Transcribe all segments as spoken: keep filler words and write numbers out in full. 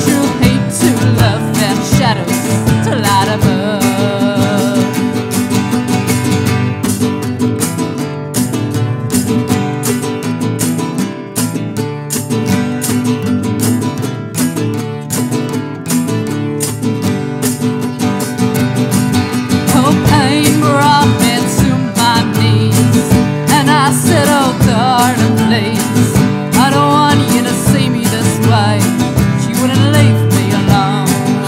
truth, hate to love, and shadows to light above. Oh, pain brought me to my knees, and I said, oh, darling, please, I don't want you to see me this way. She wouldn't leave me alone.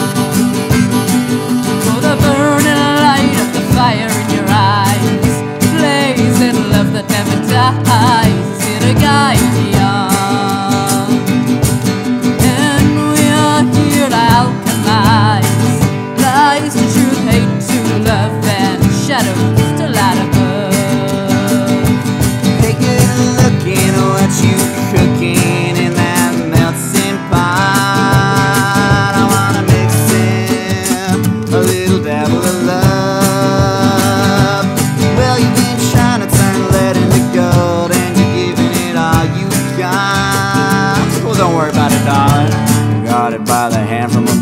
For the burning light of the fire in your eyes, blazing love that never dies, is here to guide me on. And we are here to alchemize lies to truth, hate to love, and shadows to light above. Take a look at what you cooking in that melting pot. I wanna mix in a little dabble of love. Well, you've been trying to turn lead into gold, and you're giving it all you got. Well, don't worry about it, darling. You got it by the hand from